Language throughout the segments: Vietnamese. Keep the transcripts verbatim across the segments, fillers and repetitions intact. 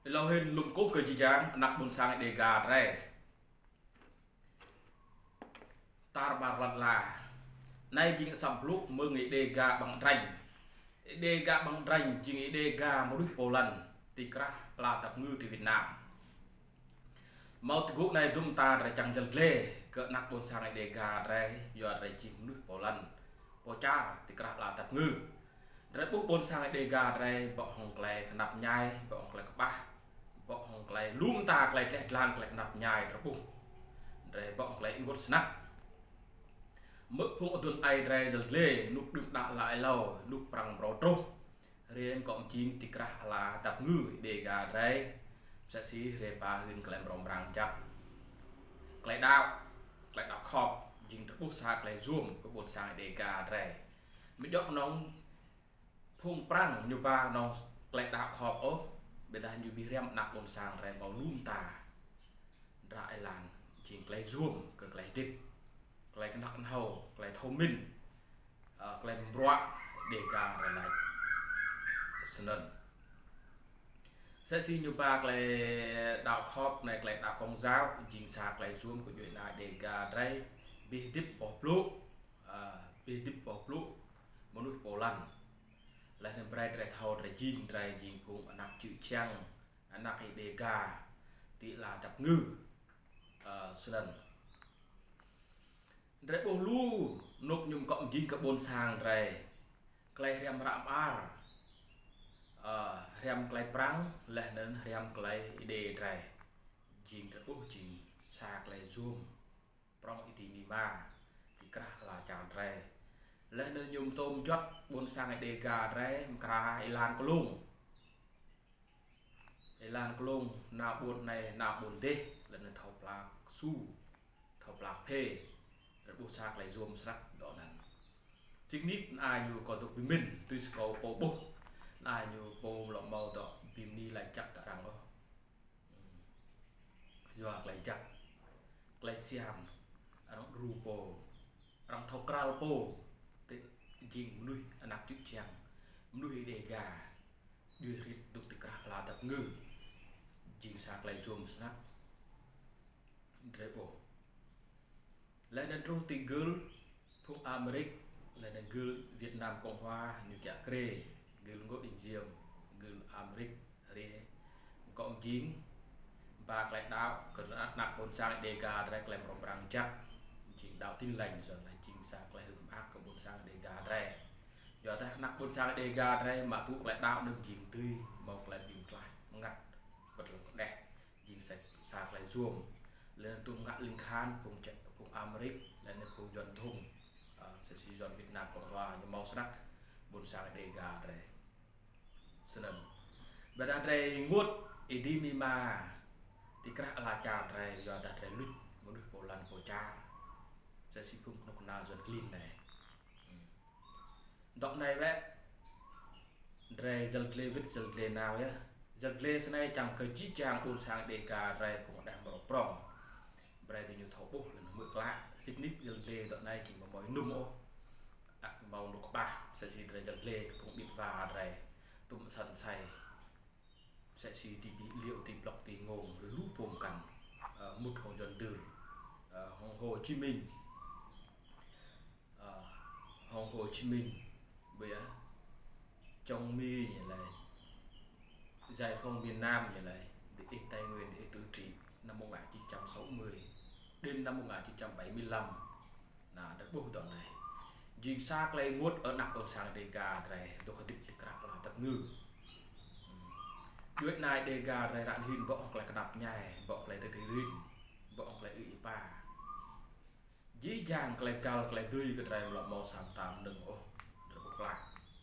lâu hơn lùm cố cười chi chán nặng buồn sang để gà rè ta bà lần là nay chỉ sắm lúc mơ nghĩ đề gà bằng rành đề gà bằng rành chỉ nghĩ đề gà một đôi bộ lần thì cả là tập ngư từ Việt Nam mau từ này chúng ta đã chẳng chân lê cỡ nặng buồn sang đề gà rè giờ rè chỉ một đôi bộ lần bộ cha thì cả là tập ngư rồi bút buồn sang đề gà rè bỏ hồng lè nạp nhai bỏ hồng lè ba bỏ hồng lè luôn ta lè lè lan lè nạp nhai rồi bút rồi bỏ hồng lè ngốt snack mức phun tuần ai rè giật lê nút đựng đạ lại lâu nút bằng bro trâu riêng cộng chín thì cả là tập ngư để gà rè sẽ xí rè ba hơn cái làm rong chắc cái đào cái đào khọp dính bút sạc lại zoom có buồn sang để gà rè mới dọn nóng phun prang như ba nó lại đào khọp ố bây giờ như bị rem nặng buồn sang rè màu lum ta đại làn chỉ cái zoom cực lại tiếp cái cái nặng hầu cái thô minh cái broa để gà rè lại sân sẽ xin như ba cái đạo khop này cái đạo công giáo chính xác cái zoom của chuyện này để gà đây bị tiếp bỏ lũ bị tiếp bỏ lũ một nút bỏ lăn lại thêm brai trái thầu trái chín trái chín cũng nặng chữ trang nặng cái đề gà tỷ là tập ngư sân trái bồ lu nộp nhung cộng chín các bốn sang trái cái rem ram ar rem cái prang lại nên rem cái đề trái chín trái bồ chín sạc lại zoom prong itimima thì cả là chàng trái lên nên dùng tôm chót buôn sang cái đề gà ré cả Ilan Klung Ilan Klung nào buôn này nào buôn tê lần này thầu lạc su thầu lạc phê rồi buôn sang lại zoom sắc đó là chính nít ai nhiều có tục với mình tôi sẽ có bộ bộ ai nhiều bộ lọ màu đó bìm đi lại chắc cả rằng đó do lại chắc lại xem nó rupo răng thầu kral po jing nuôi anak chữ chàng nuôi đề gà đưa rít tục tự cả là tập ngư jing sạc lại zoom snap drepo lại nên trâu tì girl phụng Americ lại nên girl Việt Nam Cộng Hòa như cả kre girl ngô đình diệm girl Americ re cộng chín và lại đạo cần nạp bốn sang đề gà lại làm rộng ràng chắc chỉ đạo tin lành rồi lại chính xác lại hưởng ác của bốn sang đề gà rè giờ ta nặng bốn sang đề gà rè mà thuốc lại đạo đừng chỉnh tươi một lại bình lại ngặt vật lượng đẹp chính sạch sạc lại zoom lên tung ngã linh khan cùng chạy cùng Americ lên cùng dọn thùng sẽ sử dụng Việt Nam Cộng Hòa như màu sắc bốn sang đề gà rè sân bây giờ rè ngút idimima thì các là chàng rè giờ ta rè lút một đôi bộ lần bộ cha sẽ xin phun nó còn nào dần clean này đọc này bé rè dần clean với dần clean nào nhá dần clean sau này chẳng cần chỉ chàng buôn sang để cả rè cũng đang mở prong rè thì nhiều thấu bốc là nó mượt lại xích nít dần clean đoạn này chỉ một mối nung ô đặt màu đục ba sẽ xin rè dần clean cũng biết và rè tụm sần xay sẽ xin thì bị liệu tìm lọc thì ngồn lú bồm cằn một hồng dần từ Hồ Chí Minh Hồ Hồ Chí Minh bây giờ trong mi như này giải phóng miền Nam như này để Tây Nguyên để tự trị năm một nghìn chín trăm sáu mươi đến năm một nghìn chín trăm bảy mươi lăm là đất bố đoạn này dính xác lấy ngút ở nặng ở sang đề gà này tôi có thích cả là tập ngư chuyện này đề gà này đạn hình bỏ lại cái đập nhảy bỏ lại được cái ring bỏ lại ủy ba dễ dàng cái cao cái tươi cái này là màu xám tám đừng ô được một lại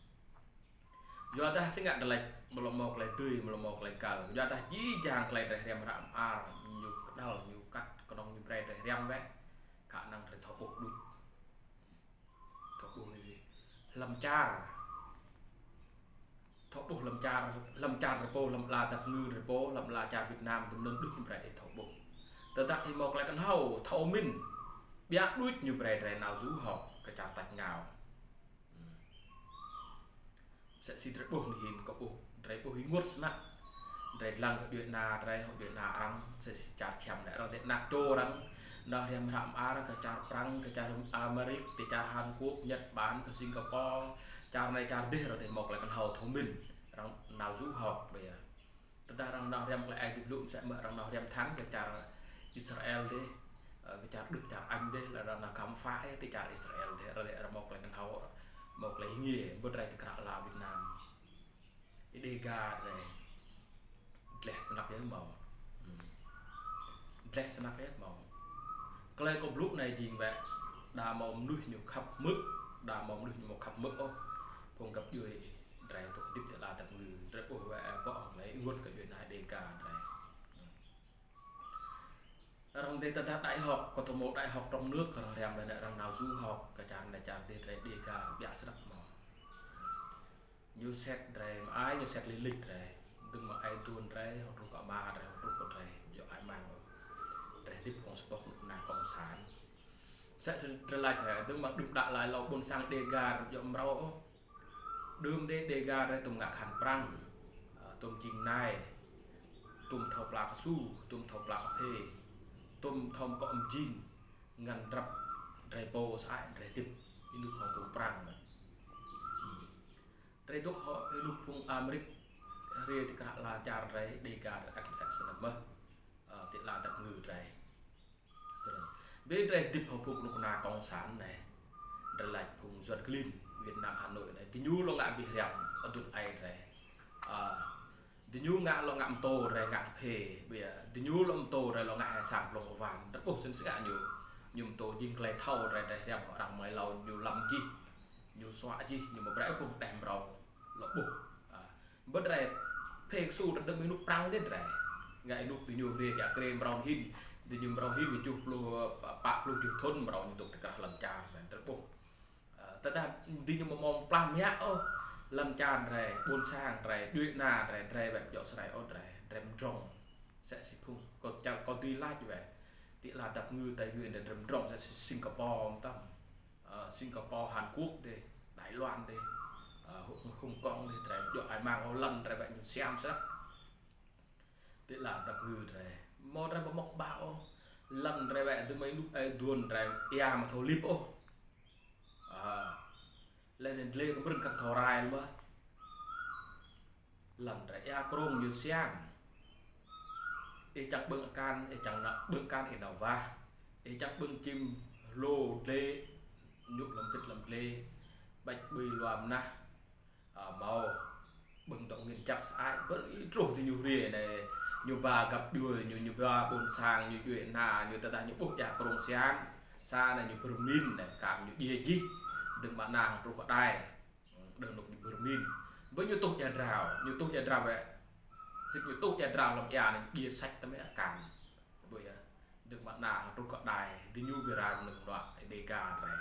do ta sẽ ngại cái này một màu cái tươi một màu cái cao do ta dễ dàng cái này rèm rạm à nhiều đau nhiều cắt còn đông như này rèm vậy khả năng phải thọ bột đục thọ bột làm cha thọ bột làm cha làm cha rồi po làm là tập ngư rồi po làm là cha Việt Nam tụi nên đứt như vậy thọ bột từ tại thì một lại con hầu thọ minh biết đuôi như vậy này nào rú họ cái chả tạch ngào sẽ xin rất buồn hình có bộ trái bộ hình ngốt nặng rồi lăng cái chuyện nào rồi họ chuyện nào răng sẽ chặt chém lại rồi để nạp trô răng nó đem làm á cái chặt răng cái chặt Americ cái chặt Hàn Quốc Nhật Bản cái Singapore chặt này chặt đi rồi để một lại con hầu thông minh răng nào du học bây giờ tất cả răng nào đem lại ai tiếp lụm sẽ mở răng nào đem thắng cái chặt Israel thế cái chặt Đức chặt Anh thế là răng là khám phá cái chặt Israel thế rồi để một lại con hầu một lấy nghề bữa nay thì cả là Việt Nam cái đề gà này lẹ snap cái màu lẹ snap cái màu cái con lúc này gì vậy đà màu nuôi nhiều khắp mức đà màu nuôi một khắp mức ô phong gặp dưới rải tổ tiếp theo là tập người rải bộ vậy bỏ lấy luôn cái chuyện này đề gà này rằng đây ta đại học có một đại học trong nước còn làm là rằng nào du học cái chàng này chàng thì đề gà giả snap màu như xét rồi ai như xét lý lịch rồi đừng mà ai tuôn rồi hoặc rồi cả ba rồi hoặc rồi còn rồi do ai mang rồi tiếp con sport là cộng sản sẽ trở lại phải đừng mà đừng đã lại lọc bồn sang đề gà rồi dọn rau đương đề đề gà rồi tùng ngạc hẳn prang tùng trình này tùng thọc lạc su tùng thọc lạc phê tùng thòng có âm chín ngăn rập rồi bồ sai rồi tiếp như không tùng prang rồi lúc họ lúc vùng Americ ria thì cả là chả rồi đề gà rồi anh sẽ xem mơ thì là tập ngừ rồi bên đây tiếp học vùng lúc nào cộng sản này rồi lại vùng Duật Linh Việt Nam Hà Nội này thì nhu lo ngã bị rèm ở tuần ai rồi thì nhu ngã lo ngạm tô rồi ngã phê bây giờ thì nhu lo tô rồi lo ngã hải sản lồng vàng rất bổ sung sức ngã nhiều nhiều tô dinh clay thâu rồi đây rèm họ đằng mấy lâu nhiều lắm chi nhiều xóa chi nhiều một rẽ cùng đèm rau là bù bất rẻ phê su đặt đâm lúc prang thế rẻ ngày lúc từ nhiều rìa cả cream brown hin từ nhiều brown hin chụp lu bạc lu chụp thôn brown tục cả lần trà này rất bù ta ta từ nhiều mong plan nhá ô lần trà rẻ buôn sang rẻ đuôi nà rẻ rẻแบบdọ sài ô rẻ rẻ rong sẽ xịt phun còn chào còn tuy like như vậy thì là tập ngư tây nguyên để rẻ rong sẽ Singapore tâm Singapore Hàn Quốc thì Đài Loan thì Hồng Kông thì trẻ dọ ai mang ô lần rồi vậy xem sắc tức là tập ngư rồi một ra một mọc bão lần rồi vậy từ mấy lúc ấy đuôn rồi ya mà thầu lip ô lên lên cũng rừng cắt thò rai luôn á lần rồi ya krong như xem e chắc bưng can e chẳng nợ bưng can thì nào va e chắc bưng chim lô lê nhục làm thịt làm lê bạch bì loàm na màu bưng tổng nguyên chắc ai vẫn ít rồi thì nhiều rìa này nhiều bà gặp đuôi nhiều nhiều bà bồn sang nhiều chuyện nào nhiều ta ta nhiều bốc giả công sáng xa này nhiều permin này cảm nhiều bia chi đừng bạn nào rồi vào đây đừng nộp nhiều permin với nhiều tốt nhà rào nhiều tốt nhà rào vậy xin nhiều tốt nhà rào làm nhà này bia sạch ta mới cảm bởi đừng bạn nào rồi vào đây thì nhu bia ra đừng đoạn đề ca này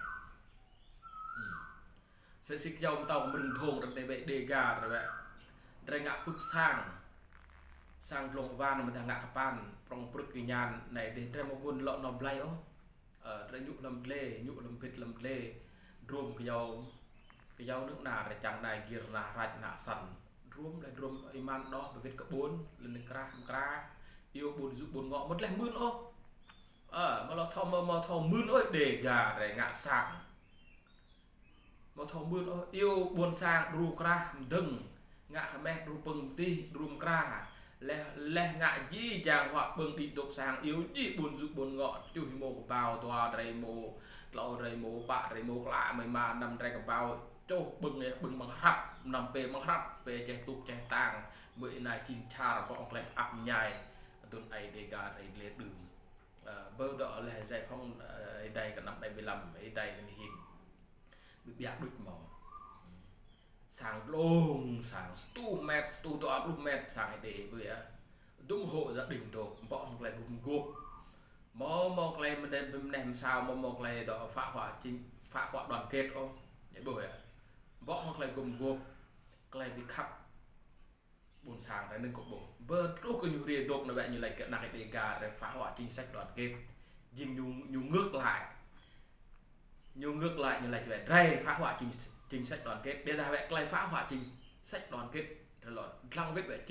sẽ xích dòng tàu mình thùng được để vậy đề gà rồi vậy đây ngã phước sang sang lồng van mà thằng ngã pan trong phước kỳ nhàn này để đem một buôn lợn nòng lay ó ở đây nhụ làm lê nhụ làm vịt làm lê rùm cái dầu cái dầu nước nào để chẳng này kia là rạch nạ sần rùm lại rùm iman đó về vịt cấp bốn lên kra kra yêu buồn giúp buồn ngọ mất lại mươn ó ờ mà nó thò mà mà thò mươn ơi để gà để ngã sảng một thằng mươn yêu buồn sang ru kra đừng ngạ khăm mẹ ru bừng ti rum kra lẹ lẹ ngạ gì chàng hoặc bừng đi tục sang yếu gì buồn dụ buồn ngọn chui mồ của bao toa đầy mồ lọ đầy mồ bạ đầy mồ lạ mày mà nằm đầy cái bao châu bừng này bừng bằng hấp nằm về bằng hấp về che tục che tàng bữa này chín cha là có ông lại áp nhai tuần ấy để gà để liệt đường bơ đỏ là giải phong đây cả năm bảy mươi lăm ấy đây là hình bị bẹt đứt màu sáng lông sáng stu mét stu to áp mét sáng để với đúng hộ gia đình tổ bọn lại gồm gộp mò mò lại mình đem mình làm sao mò mò lại đó phá hoại chính phá hoại đoàn kết ô vậy bởi bọn hoặc lại gồm gộp lại bị khắp buồn sáng đấy nên cục bộ bơ lúc cái nhiều điều đột là vậy như lại cái này để gà để phá hoại chính sách đoàn kết nhưng nhung nhung ngược lại nhung ngược lại như là vậy đây phá hoại chính chính sách đoàn kết để ra vậy lại phá hoại chính sách đoàn kết rồi lăng vết vậy trình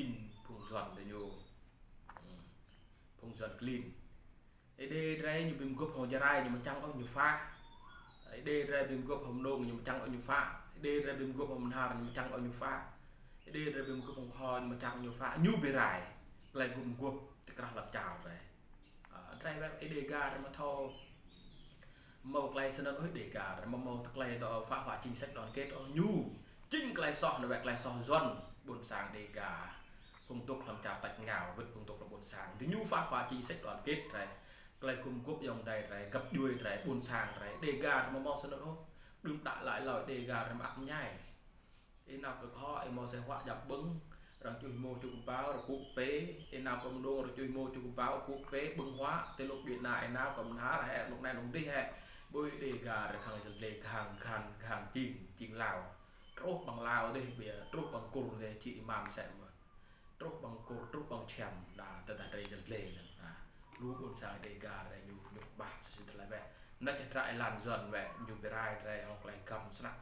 phùng giòn từ nhiều phùng giòn clean ấy đê đây như bìm gốc hồng gia rai nhưng mà chẳng có nhiều pha ấy đê đây bìm gốc hồng đông nhưng mà chẳng có nhiều pha đê đây bìm gốc hồng hà nhưng mà chẳng có nhiều pha đê đây bìm gốc hồng kho nhưng mà chẳng nhiều pha nhu bề rải lại gồm gốc thì cả lập chảo rồi đây là ấy đề ga mà thô màu clay sơn ơi đề ga mà màu clay đó phá hoại chính sách đoàn kết đó nhu chính clay sọ là vậy clay sọ doan buồn sáng đề ga phong tục làm trà tạch ngào vật phong tục là buồn sáng thì nhu phá hoại chính sách đoàn kết này clay cùng quốc dòng đầy này gặp đuôi này buồn sáng này đề ga mà màu sơn ơi đừng đã lại lời đề ga mà ăn nhai thế nào cứ khó em màu sẽ họa dập bứng rằng chui mô chui báo rồi quốc tế thế nào còn đô rồi chui mô chui báo quốc tế bưng hóa tới lúc Việt Nam nào còn há là hè lúc này đúng tí hè bôi đề gà rồi thằng này lệ hàng hàng hàng chìm chìm Lào trốt bằng Lào đây bây giờ trốt bằng cồn để chị màn xem mà trốt bằng cồn trốt bằng chèm là từ từ đây dần lệ à lú buồn sáng đề gà này nhục nhục bạc xin thật là vậy nó chạy trại làn dần vậy nhục bề rai đây hoặc lại cầm snap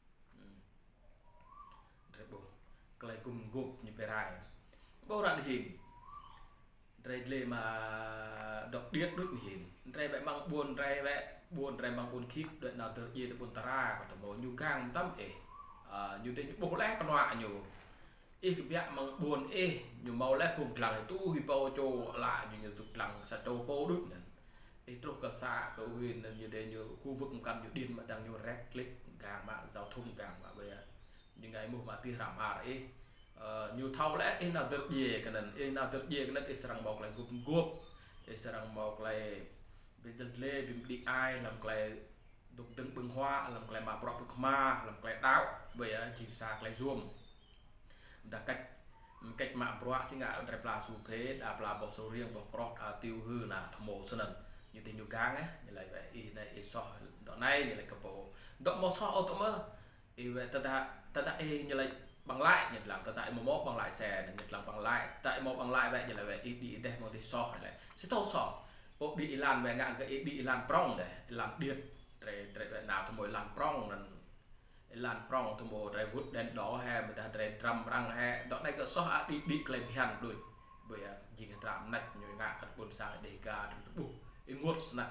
rất buồn cái cùng gục như thế này bao đoạn hình đây là mà đọc điết đứt hình đây vậy bằng buồn đây vậy buồn đây bằng buồn khít đợi nào tự nhiên buồn tara của thằng mồi nhu gang tâm ế như thế bố lẽ con họa nhiều ít cái việc bằng buồn ế nhiều màu lẽ cùng lằng tu hi bao cho lại như nhiều tục lằng sa châu po đứt này ít trục cả xa cầu huyền như thế nhiều khu vực cần nhiều điên mà đang nhiều rec click càng mạng giao thông càng mà bây giờ những ngày mua mà tiền làm à đấy nhiều thâu lẽ in nào tự gì cái này in nào tự gì cái này israng một lại gục gục israng một lại bây giờ lê bị đi ai làm lại đục từng bưng hoa làm lại mà bọc bực ma làm lại đau bây giờ chỉ sạc lại zoom đã cách cách mạng pro sinh ngại đẹp là su thế đạp là bộ số riêng bộ pro tiêu hư là thầm mộ sơn như thế nhiều gang ấy như lại vậy y này y so đoạn này như lại cặp bộ đoạn một so ô tô mơ y vậy ta ta ta ta y như lại bằng lại nhật làm tại một mốt bằng lại xe này nhật làm bằng lại tại một bằng lại vậy như là vậy ít đi đây một thì so lại sẽ thâu sọ bộ đi làm về ngạn cái đi làm prong để làm điện để để nào thôi mỗi làm prong là làm prong thôi mỗi để vút đèn đỏ hay người ta để trầm răng hay đó này cái so đi đi lên hàng đuổi bởi gì cái trạm này nhiều ngạn các buôn sang để cả bù ngốt nè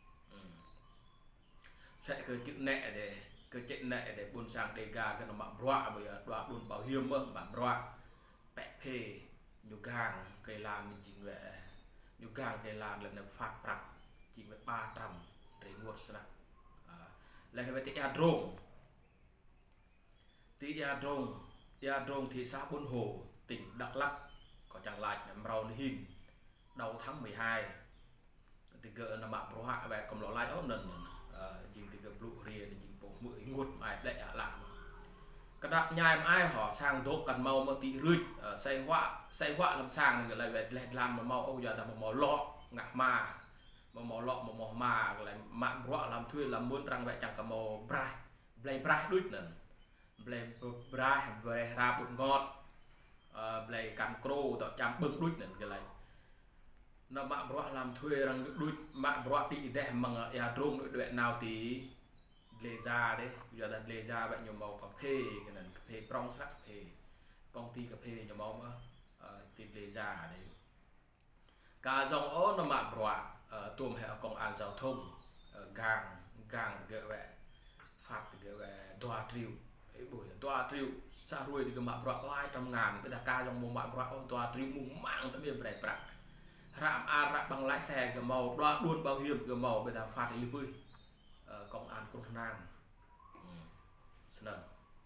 sẽ cái chữ nẹ để cái chuyện này để buôn sang đề ga cái nó mà roa bây giờ đoạt buôn bảo hiểm mà mà roa bẹp phê nhiều gang cây lan mình chỉ về nhiều gang cây lan lần này phát bạc chỉ với ba trăm để nguồn sạch lại về cái drone tí drone drone thì xã Buôn Hồ tỉnh Đắk Lắk có chẳng lại nằm rau hình đầu tháng mười hai thì gỡ nó mà roa về còn nó lại ổn định chỉ thì gặp lũ rìa thì bộ mũi ngột mày đậy làm cái đạp nhai mà ai họ sang tốt cần màu mà tị rưỡi xây họa xây họa làm sang người lại về làm mà màu âu giờ là một màu lọ ngạc mà một màu lọ một màu mà lại mạng họa làm thuê làm muốn rằng vậy chẳng cả màu brai blay brai đứt nè blay brai về ra bột ngọt blay cắn cro tạo chăm bưng đứt nè cái này nó mạng bọa làm thuê rằng đôi mạng bọa đi để bằng nhà drone đội đội nào thì lê ra đấy giờ là lê ra vậy nhiều màu cà phê cái này cà phê prong sắc cà phê công ty cà phê nhiều màu mà tìm lê ra đấy cả dòng ô nó mạng bọa tùm hệ công an giao thông gang gang cái vậy phạt cái vậy đoa triều buổi đoa triều xa ruồi thì cái mạng bọa có hai trăm ngàn cái đặc ca trong một mạng bọa đoa triều mùng mạng tấm miền bể bạc rạm a rạm bằng lái xe cái màu đoa buôn bảo hiểm cái màu bây giờ phạt đi bơi công an công an sân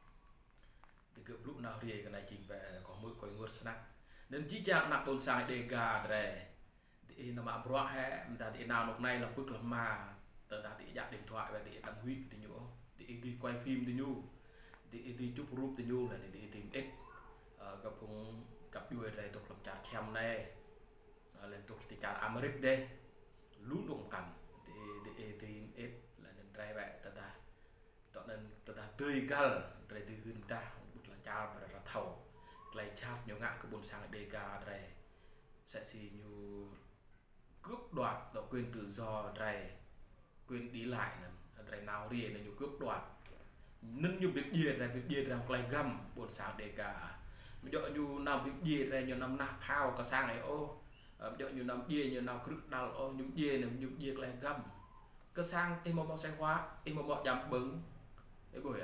thì cứ lúc nào thì cái này chỉ về có mưa coi ngược snack nên chỉ chẳng nạp tôn sai đề gà để thì nó mà bro hè ta thì nào lúc này là bước làm mà tờ ta thì dắt điện thoại và thì đăng huy thì nhũ thì đi quay phim thì nhu thì đi chụp group thì nhu là thì tìm ít gặp cũng gặp vui đây tục làm trà chem này lên tục thì trà Americ đây lún đụng cằn thì thì tìm ít là nên trai vậy ta ta tạo nên ta ta tươi gal rồi từ người ta là trà và là thầu lại chat nhiều ngã cái buồn sang đề gà đây sẽ xì như cướp đoạt độc quyền tự do đây quyền đi lại nè đây nào riêng là nhiều cướp đoạt nên nhiều việc gì là việc gì rằng lại gầm buồn sáng đề gà dọ nhu nằm bị dê ra nhu nằm nạp hao cả sang này ô dọ nhu nằm dê nhu nằm cực đau ô nhu dê nè nhu dê lại găm cái sang em mò say hóa em mò dầm bứng cái buổi à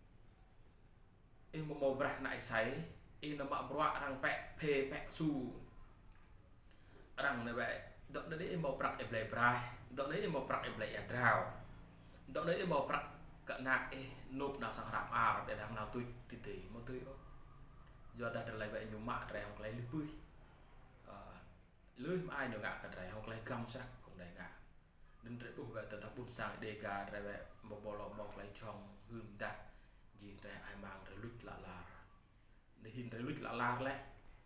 em mò bạc nại sấy em nó mọ bọa răng pẹ phê pẹ su răng này vậy dọ đấy em mò bạc em lại brai dọ đấy em mò bạc em lại rào dọ đấy em mò bạc cả nạc nộp nào sang rạp à để đằng nào tôi tỉ tỉ mà tôi do đặt lại vậy nhiều mạ rẻ hoặc lấy lưới bươi lưới mà ai nhiều ngạ cả rẻ hoặc lấy găm sắc không đầy ngạ nên rẻ bù về từ thập bút sang đề ca rẻ vậy một bộ lọ bọc lấy trong hương ta gì rẻ ai mang rẻ lút lạ là để hình rẻ lút lạ là lẽ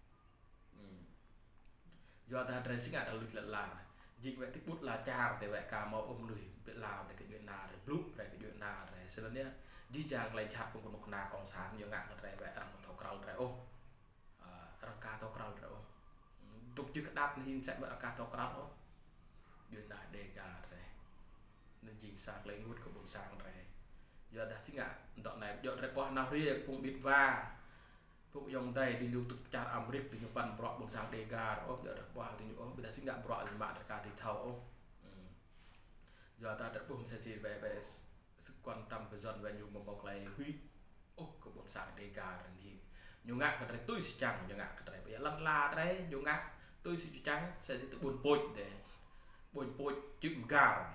do ta rẻ sinh ngạ rẻ lút lạ là dịch vậy tích bút là cha thì vậy cả màu ôm lười biết làm để cái chuyện nào rẻ blue rẻ cái chuyện nào rẻ sẽ nhé đi chàng lấy chạp cùng một nà còn sáng nhiều ngạn rẻ vậy rằng thầu cầu rẻ ô rằng ca thầu cầu rẻ ô tục chứ đáp nên sẽ bật ca thầu cầu ô chuyện này đề gà rẻ nên chính xác lấy ngút của bốn sáng rẻ giờ đã sinh ngạn đoạn này dọn rẻ qua nào riêng cũng biết va phụ dòng đây thì nhiều tục chặt ẩm rích thì nhiều bàn bọ bốn sáng đề gà ô giờ rẻ qua thì nhiều bây giờ sinh ngạn bọ thì bạn ca thì thầu ô giờ ta đã buông xe xì về về sự quan tâm của dân về nhiều một bọc này huy ô của bọn sáng đề gà rồi thì nhiều ngạc cái đấy tôi sẽ chẳng nhiều ngạc cái đấy bây giờ lăn la đấy nhiều ngạc tôi sẽ trắng sẽ sẽ tự buồn bôi để buồn bôi chữ gà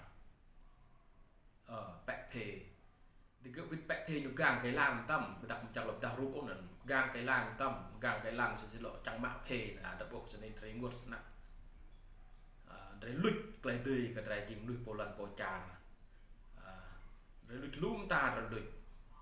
ở bẹ phê thì cứ biết bẹ phê nhiều gang cái làm tâm người ta cũng chẳng lập ra rút ổn định gang cái làm tâm gang cái làm sẽ sẽ lộ chẳng mạo phê là đập bộ cho nên thấy nguột nặng đấy lụt cái tươi cái đấy chính lụt bộ lần bộ tràn rồi lụt lum ta rồi lụt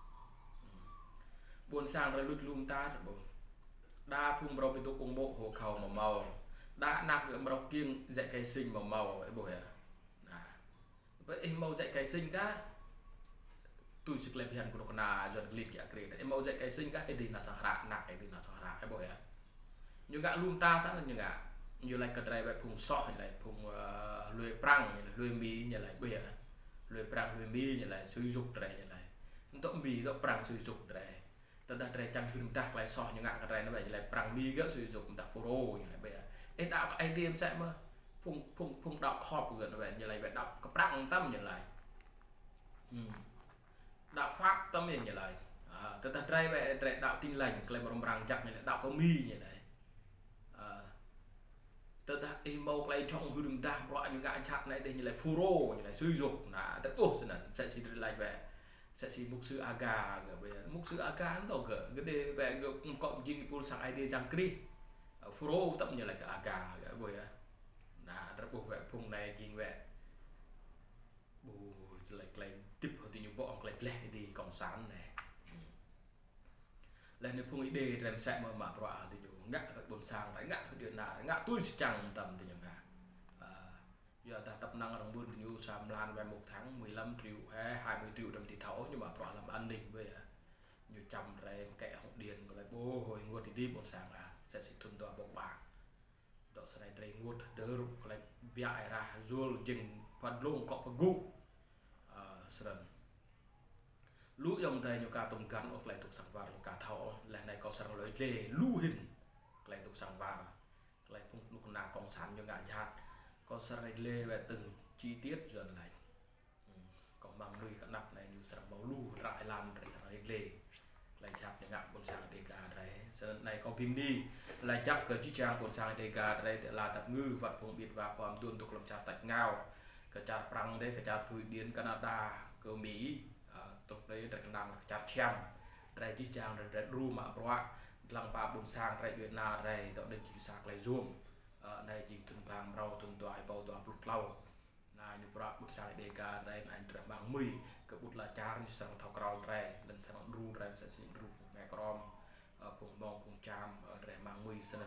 buồn sang rồi lụt lum ta rồi buồn đa phun bầu bị tụ cùng bộ hồ khẩu màu màu đã nạp được bầu kiêng dạy cây sinh màu màu ấy buổi à vậy màu dạy cây sinh cá tôi sức lên hiện của nó là dần liệt kia kể đấy màu dạy cây sinh cá cái gì là sahara nạp cái gì là sahara ấy buổi à nhưng gã lum ta sáng là như gã như lại cái này vậy phun sọ như lại phun lưỡi prang như là lưỡi mì như lại bây giờ lưỡi prang lưỡi mì như lại suy dục này như này tụi mì tụi prang suy dục này tụi ta đây chẳng hưởng ta lại sọ như ngạn cái này nó vậy như lại prang mì gỡ suy dục ta phô như lại bây giờ ấy đạo cái idea sẽ mà phun phun phun đạo kho của nó vậy như lại vậy đạo cái prang tâm như lại đạo pháp tâm như lại tụi ta đây vậy đạo tin lành cái một prang chắc như lại đạo có mì như này tớ ta emo lại trong hư ta loại những cái chặt này thì như là furo như là suy dục là tất cả sự sẽ chỉ lại về sẽ chỉ mục sư aga ở về mục sư aga nó gỡ cái đề về cộng chính pol sang id giang kri furo tập như là cái aga ở về là rất buộc về vùng này chính về bù lại lại tiếp vào thì những bộ lại lẹ thì cộng sản này lên đến vùng id làm sẽ mà mà bọa thì ngã phải buồn sang đấy ngã cái chuyện nào đấy ngã tôi chẳng tầm thì chẳng hạn giờ ta tập năng đồng buôn như sam lan về một tháng mười lăm triệu hay hai mươi triệu đồng thì thấu nhưng mà bọn làm an ninh về như trăm rồi kẻ hậu điền lại bố hồi ngồi thì đi buồn sang à sẽ xịt thuần tòa bóng bạc đó sẽ này đây ngồi đỡ lại bịa ra rồi dừng phần luôn có phần gu sần lũ dòng đây nhiều cả tùng cắn hoặc lại thuộc sang vào cả thấu là này có sang lối lề lũ hình lại tục sang vào lại phun lúc nào còn sàn cho ngã chặt có sợi lê về từng chi tiết dần lại còn bằng nuôi các nắp này như sợi máu lu rải làm để sợi lê lại chặt để ngã con sang để cả đấy sợi này có pin đi lại chắc cái chiếc trang con sang để cả đây là tập ngư vật vùng biệt vàความtuân tục làm chặt tạch ngao cái chặt prang đấy cái chặt thụy điển Canada cơ Mỹ tục đấy tại Canada chặt chém đây chiếc trang để ru mà bọa lăng ba buồn sang rải Việt Nam đây đó đây chính xác lại zoom ở này chính thuần vàng rau thuần đoài bao đoài bút lau này như bọa buồn sang đề ca đây này trở bằng mì cái bút là chán như sang thao cầu đây lần sang ru đây sẽ xin ru này crom ở vùng bông vùng cham ở đây mang mì sân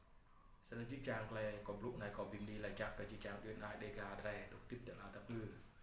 sân chiếc trang này còn lúc này còn vim đi là chắc cái chiếc trang Việt Nam đề ca đây tục tiếp tục là tập ngư